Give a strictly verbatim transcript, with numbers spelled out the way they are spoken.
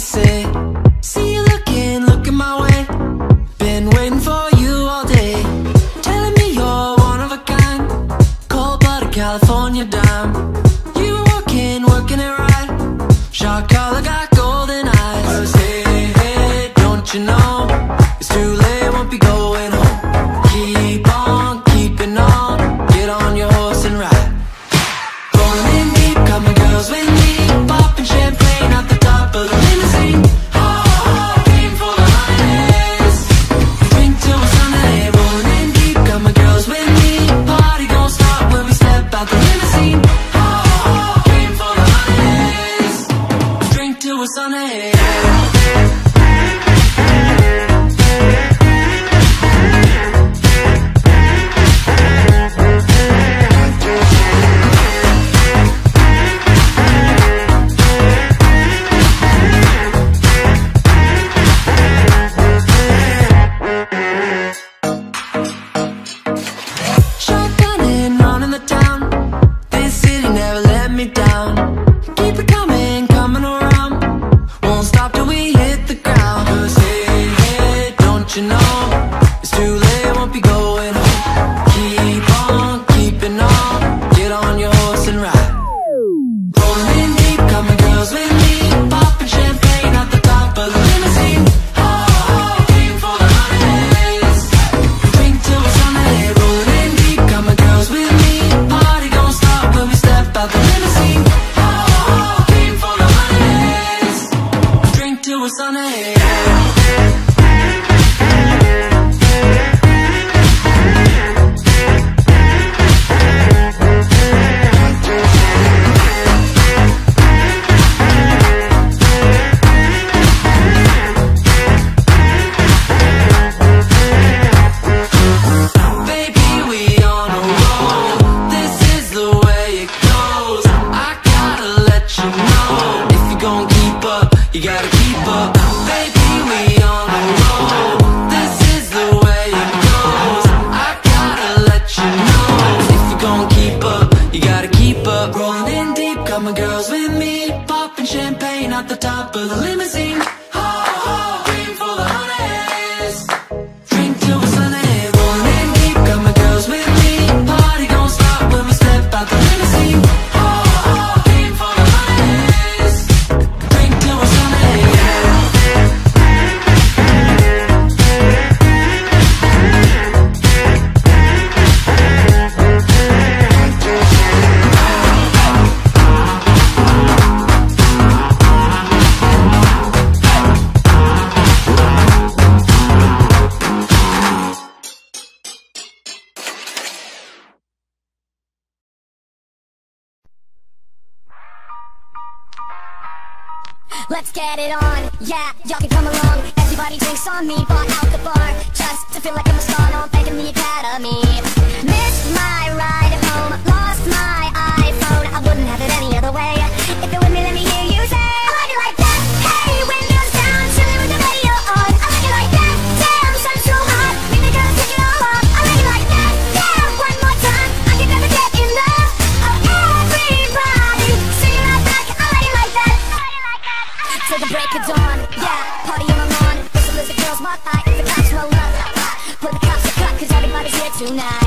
say. See you looking, looking my way. Been waiting for you all day. Telling me you're one of a kind, cold-blooded California dime. You working, working it right. Shot collar, got golden eyes. First, hey, hey, don't you know it's too late, won't be going home. Keep on, keeping on. Get on your horse and ride. Rolling in deep, coming girls with me. Popping champagne at the top of the limousine. Oh, oh, came for the holidays. Drink till we're Sunday. Rolling in deep, coming girls with me. Party gon' start when we step out the limousine. Oh, oh, came for the holidays. Drink till we're Sunday. Shotgunning, running the town. This city never let me down. Keep it coming, coming around. Won't stop till we hit the ground. 'Cause hey, hey, don't you know it's too late, won't be going home. Keep on, keeping on. Get on your horse and ride. Rolling in deep, coming girls with me. Popping champagne at the top of the limousine. Oh, oh, came for the holidays. Drink till we're Sunday. Rolling in deep, coming girls with me. Party gon' start when we step out the limousine. Oh, oh, came for the holidays. Drink till we're Sunday. Baby, we on a roll. This is the way it goes. I gotta let you know, if you gon' keep up, you gotta keep up. Baby, we on a roll. This is the way it goes. I gotta let you know, if you gon' keep up, you gotta keep up. Rolling in deep, coming girls with me. Popping champagne at the top of the limousine. Oh, oh, came for the holidays. Drink till we're Sunday. Rolling in deep, coming girls with me. Party gon' start when we step out the limousine. Oh, oh, came for the holidays. Drink till we're Sunday. Let's get it on, yeah, y'all can come along. Everybody drinks on me, bought out the bar, just to feel like I'm a star, no I'm thanking the academy. Missed my ride home, lost my iPhone, I wouldn't have it any other way. If you're with me, let me hear you say, I like it like that, hey, windows down, chilling with the radio on. I like it like that, damn, sun's so hot, make the girls take it all off. I like it like that, damn, one more time, I can never get enough of everybody singing right back. I like it like that, till the break of dawn, yeah, party on my lawn. Whistle as the girls walk by, the cops roll up. Put the cops to cut, cause everybody's here tonight.